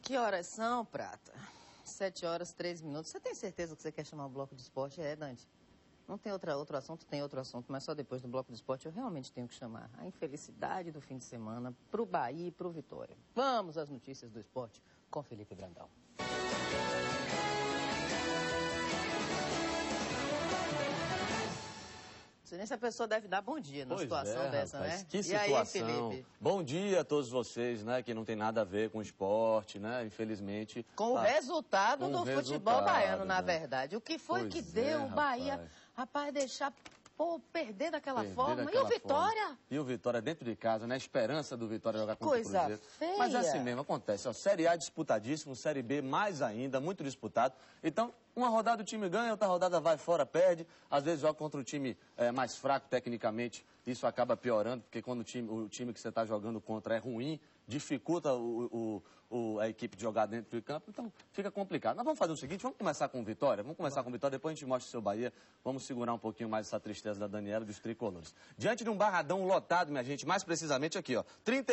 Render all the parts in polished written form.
Que horas são, Prata? 7h03. Você tem certeza que você quer chamar o bloco de esporte? É, Dante? Não tem outro assunto? Tem outro assunto, mas só depois do bloco de esporte eu realmente tenho que chamar a infelicidade do fim de semana pro Bahia e pro Vitória. Vamos às notícias do esporte com Felipe Brandão. Não sei nem se a pessoa deve dar bom dia numa situação dessa, rapaz, né? Que situação. E aí, Felipe? Bom dia a todos vocês, né? Que não tem nada a ver com esporte, né? Infelizmente. Com o resultado do futebol baiano, na verdade. O que foi que deu o Bahia, rapaz, deixar perder daquela forma? E o Vitória? E o Vitória dentro de casa, né? A esperança do Vitória jogar contra o Cruzeiro. Coisa feia. Mas assim mesmo acontece. Ó, Série A disputadíssimo, Série B mais ainda, muito disputado. Então, uma rodada o time ganha, outra rodada vai fora, perde. Às vezes joga contra um time mais fraco tecnicamente. Isso acaba piorando, porque quando o time que você está jogando contra é ruim, dificulta a equipe de jogar dentro do campo, então fica complicado. Mas vamos fazer o seguinte, vamos começar com Vitória, depois a gente mostra o seu Bahia, vamos segurar um pouquinho mais essa tristeza da Daniela e dos tricolores. Diante de um barradão lotado, minha gente, mais precisamente aqui, ó,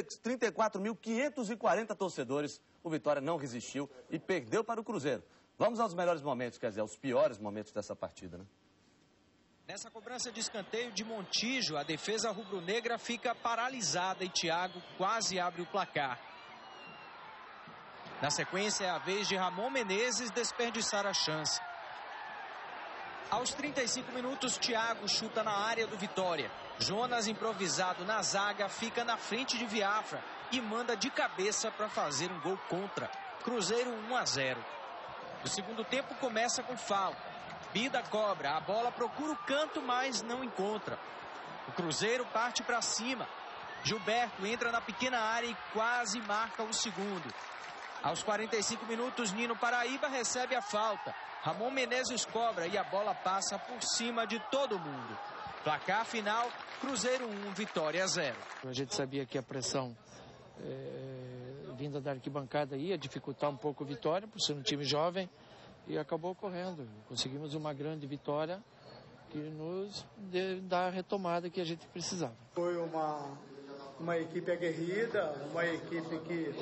34.540 torcedores, o Vitória não resistiu e perdeu para o Cruzeiro. Vamos aos melhores momentos, quer dizer, aos piores momentos dessa partida, né? Nessa cobrança de escanteio de Montijo, a defesa rubro-negra fica paralisada e Thiago quase abre o placar. Na sequência, é a vez de Ramon Menezes desperdiçar a chance. Aos 35 minutos, Thiago chuta na área do Vitória. Jonas, improvisado na zaga, fica na frente de Viafra e manda de cabeça para fazer um gol contra. Cruzeiro 1-0. O segundo tempo começa com falta. Bida cobra, a bola procura o canto, mas não encontra. O Cruzeiro parte para cima. Gilberto entra na pequena área e quase marca o segundo. Aos 45 minutos, Nino Paraíba recebe a falta. Ramon Menezes cobra e a bola passa por cima de todo mundo. Placar final, Cruzeiro 1, Vitória 0. A gente sabia que a pressão vinda da arquibancada ia dificultar um pouco a vitória, por ser um time jovem. E acabou ocorrendo. Conseguimos uma grande vitória que nos dá a retomada que a gente precisava. Foi uma equipe aguerrida, uma equipe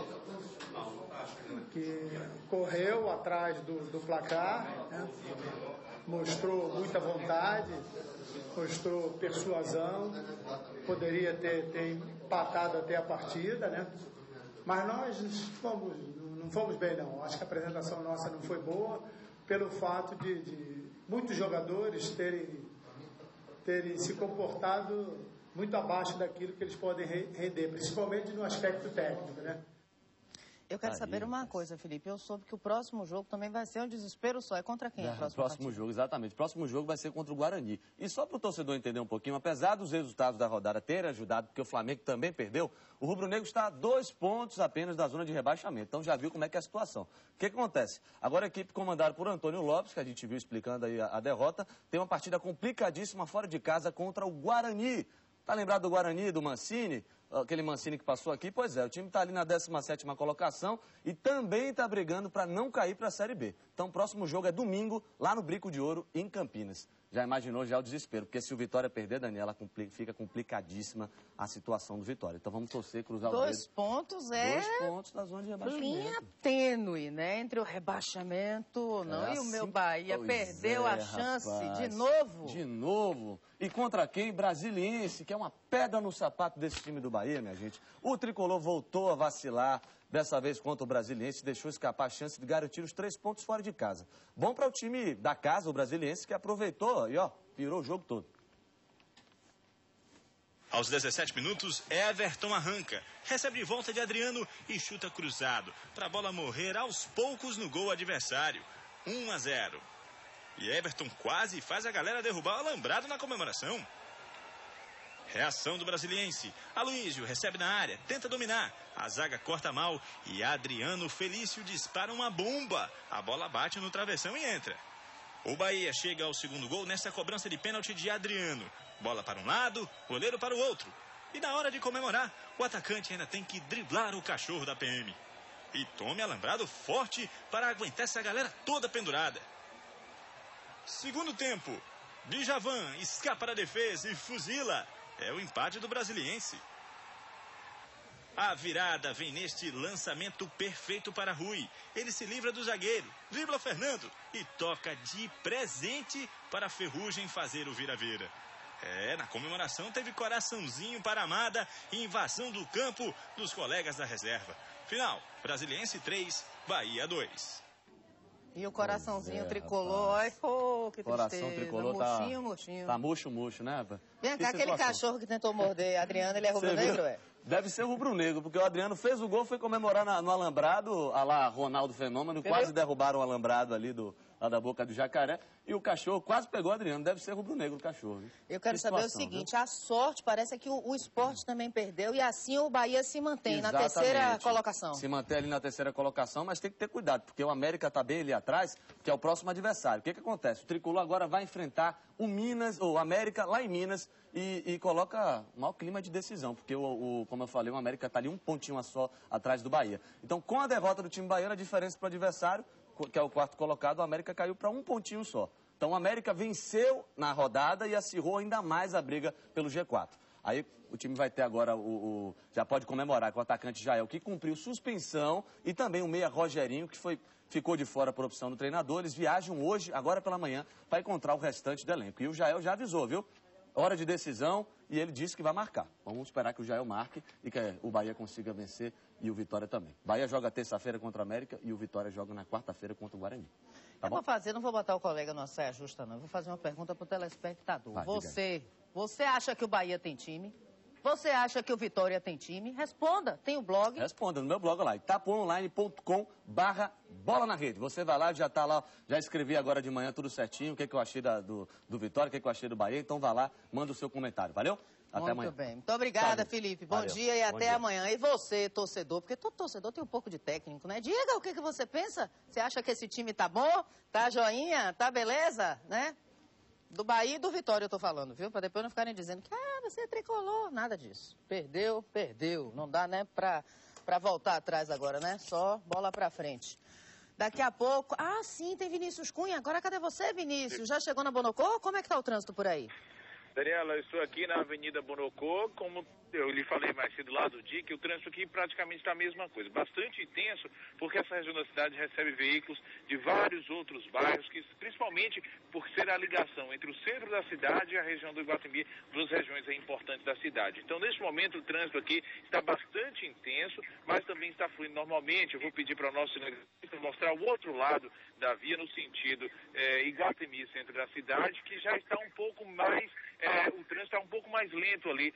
que correu atrás do placar, né? Mostrou muita vontade, mostrou persuasão, poderia ter empatado até a partida, né? Mas nós não fomos bem, não. Acho que a apresentação nossa não foi boa, pelo fato de muitos jogadores terem se comportado muito abaixo daquilo que eles podem render, principalmente no aspecto técnico, né? Eu quero saber uma coisa, Felipe. Eu soube que o próximo jogo também vai ser um desespero só. É contra quem a próximo jogo, exatamente. O próximo jogo vai ser contra o Guarani. E só para o torcedor entender um pouquinho, apesar dos resultados da rodada terem ajudado, porque o Flamengo também perdeu, o rubro-negro está a 2 pontos apenas da zona de rebaixamento. Então já viu como é que é a situação. O que acontece? Agora a equipe comandada por Antônio Lopes, que a gente viu explicando aí a derrota, tem uma partida complicadíssima fora de casa contra o Guarani. Tá lembrado do Guarani, do Mancini? Aquele Mancini que passou aqui? Pois é, o time está ali na 17ª colocação e também está brigando para não cair para a Série B. Então o próximo jogo é domingo, lá no Brico de Ouro, em Campinas. Já imaginou já o desespero, porque se o Vitória perder, Daniela, fica complicadíssima a situação do Vitória. Então vamos torcer, cruzar os dedos. 2 pontos 2 pontos da zona de rebaixamento. Linha tênue, né? Entre o rebaixamento ou não. E o meu Bahia perdeu a chance de novo. De novo. E contra quem? Brasiliense, que é uma pedra no sapato desse time do Bahia, minha gente. O Tricolor voltou a vacilar. Dessa vez contra o Brasiliense, deixou escapar a chance de garantir os 3 pontos fora de casa. Bom para o time da casa, o Brasiliense, que aproveitou e, virou o jogo todo. Aos 17 minutos, Everton arranca, recebe de volta de Adriano e chuta cruzado, para a bola morrer aos poucos no gol adversário. 1-0. E Everton quase faz a galera derrubar o alambrado na comemoração. Reação do Brasiliense. Aloísio recebe na área, tenta dominar. A zaga corta mal e Adriano Felício dispara uma bomba. A bola bate no travessão e entra. O Bahia chega ao segundo gol nessa cobrança de pênalti de Adriano. Bola para um lado, goleiro para o outro. E na hora de comemorar, o atacante ainda tem que driblar o cachorro da PM. E tome alambrado forte para aguentar essa galera toda pendurada. Segundo tempo. Djavan escapa da defesa e fuzila. É o empate do Brasiliense. A virada vem neste lançamento perfeito para Rui. Ele se livra do zagueiro, dribla Fernando e toca de presente para Ferrugem fazer o vira-vira. Na comemoração teve coraçãozinho para a Amada e invasão do campo dos colegas da reserva. Final, Brasiliense 3, Bahia 2. E o coraçãozinho tricolor, ai, pô, que tristeza. Coração tricolor murchinho. Tá murcho, né, rapaz? Vem cá, aquele cachorro que tentou morder Adriano, ele é rubro-negro, é? Deve ser rubro-negro, porque o Adriano fez o gol, foi comemorar no alambrado, a lá Ronaldo Fenômeno, quase derrubaram o alambrado ali lá da boca do Jacaré, e o cachorro quase pegou o Adriano, deve ser rubro-negro o cachorro. Viu? Eu quero saber o seguinte, a sorte parece que o Sport também perdeu, e assim o Bahia se mantém na terceira colocação. Se mantém ali na terceira colocação, mas tem que ter cuidado, porque o América está bem ali atrás, que é o próximo adversário. O que acontece? O Tricolor agora vai enfrentar o América lá em Minas, e coloca um mau clima de decisão, porque, como eu falei, o América está ali um pontinho só atrás do Bahia. Então, com a derrota do time baiano, a diferença para o adversário, que é o quarto colocado, o América caiu para um pontinho só. Então, o América venceu na rodada e acirrou ainda mais a briga pelo G4. Aí, o time vai ter agora, já pode comemorar com o atacante Jael, que cumpriu suspensão, e também o meia Rogerinho, que ficou de fora por opção do treinador. Eles viajam hoje, agora pela manhã, para encontrar o restante do elenco. E o Jael já avisou, viu? Hora de decisão, e ele disse que vai marcar. Vamos esperar que o Jael marque e que o Bahia consiga vencer e o Vitória também. Bahia joga terça-feira contra o América e o Vitória joga na quarta-feira contra o Guarani. Tá bom? Não vou botar o colega numa saia justa, não. Eu vou fazer uma pergunta para o telespectador. Você acha que o Bahia tem time? Você acha que o Vitória tem time? Responda, tem o blog. Responda no meu blog lá, itapuaonline.com/bola na rede. Você vai lá, já está lá, já escrevi agora de manhã tudo certinho, o que eu achei do Vitória, o que eu achei do Bahia. Então vai lá, manda o seu comentário, valeu? Até amanhã. Muito bem. Muito obrigada, Felipe. Bom dia e até amanhã. E você, torcedor, porque todo torcedor tem um pouco de técnico, né? Diga o que você pensa. Você acha que esse time tá bom? Tá joinha? Tá beleza? Né? Do Bahia e do Vitória eu tô falando, viu? Pra depois não ficarem dizendo que, você é tricolor. Nada disso. Perdeu. Não dá, né, pra voltar atrás agora, né? Só bola pra frente. Daqui a pouco... sim, tem Vinícius Cunha. Agora cadê você, Vinícius? Já chegou na Bonocô? Como é que tá o trânsito por aí? Daniela, eu estou aqui na Avenida Bonocô, como eu lhe falei mais cedo lá do dia, que o trânsito aqui praticamente está a mesma coisa. Bastante intenso, porque essa região da cidade recebe veículos de vários outros bairros, que principalmente por ser a ligação entre o centro da cidade e a região do Iguatemi, duas regiões importantes da cidade. Então, neste momento, o trânsito aqui está bastante intenso, mas também está fluindo normalmente. Eu vou pedir para o nosso cinegrafista mostrar o outro lado da via, no sentido Iguatemi, centro da cidade, que já está um pouco mais... o trânsito está um pouco mais lento ali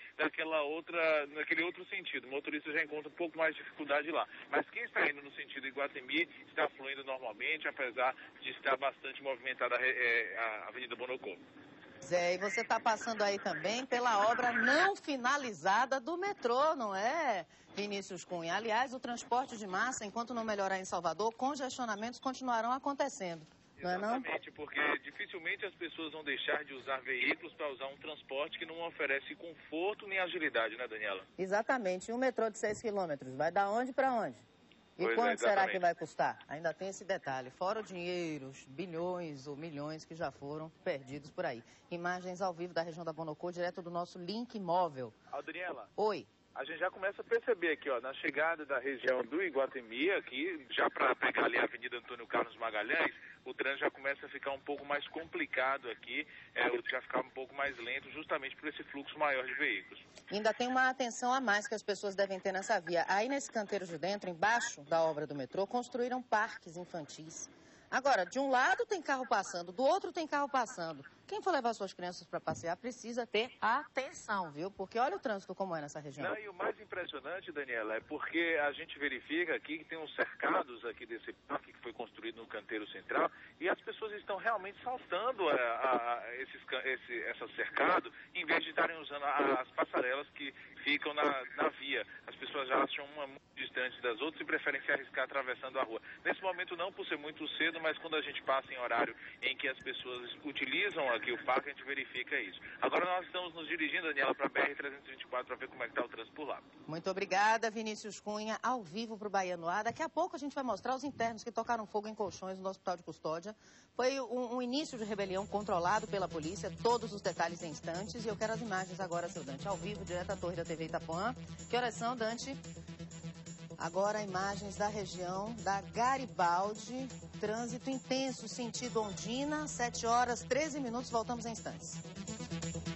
naquele outro sentido. O motorista já encontra um pouco mais de dificuldade lá. Mas quem está indo no sentido Iguatemi está fluindo normalmente, apesar de estar bastante movimentada a Avenida Bonocô. Zé, e você está passando aí também pela obra não finalizada do metrô, não é, Vinícius Cunha? Aliás, o transporte de massa, enquanto não melhorar em Salvador, congestionamentos continuarão acontecendo. Exatamente, porque dificilmente as pessoas vão deixar de usar veículos para usar um transporte que não oferece conforto nem agilidade, né, Daniela? Exatamente. E um metrô de 6 quilômetros vai da onde para onde? E quanto será que vai custar? Ainda tem esse detalhe. Fora o dinheiro, os bilhões ou milhões que já foram perdidos por aí. Imagens ao vivo da região da Bonocô, direto do nosso link móvel. Daniela. Oi. A gente já começa a perceber aqui, na chegada da região do Iguatemi, aqui, já para pegar ali a Avenida Antônio Carlos Magalhães, o trânsito já começa a ficar um pouco mais complicado aqui, já ficar um pouco mais lento, justamente por esse fluxo maior de veículos. Ainda tem uma atenção a mais que as pessoas devem ter nessa via. Aí nesse canteiro de dentro, embaixo da obra do metrô, construíram parques infantis. Agora, de um lado tem carro passando, do outro tem carro passando. Quem for levar suas crianças para passear precisa ter atenção, viu? Porque olha o trânsito como é nessa região. Não, e o mais impressionante, Daniela, é porque a gente verifica aqui que tem uns cercados aqui desse parque que foi construído no canteiro central e as pessoas estão realmente saltando esse cercado em vez de estarem usando as passarelas que ficam na via. As pessoas já acham uma muito distante das outras e preferem se arriscar atravessando a rua. Nesse momento não por ser muito cedo, mas quando a gente passa em horário em que as pessoas utilizam aqui o parque, a gente verifica isso. Agora nós estamos nos dirigindo, Daniela, para a BR-324 para ver como é que está o trânsito por lá. Muito obrigada, Vinícius Cunha, ao vivo para o Bahia no Ar. Daqui a pouco a gente vai mostrar os internos que tocaram fogo em colchões no Hospital de Custódia. Foi um início de rebelião controlado pela polícia, todos os detalhes em instantes. E eu quero as imagens agora, seu Dante, ao vivo, direto da Torre da TV Itapuã. Que horas são, Dante? Agora imagens da região da Garibaldi, trânsito intenso, sentido Ondina, 7 horas, 13 minutos, voltamos em instantes.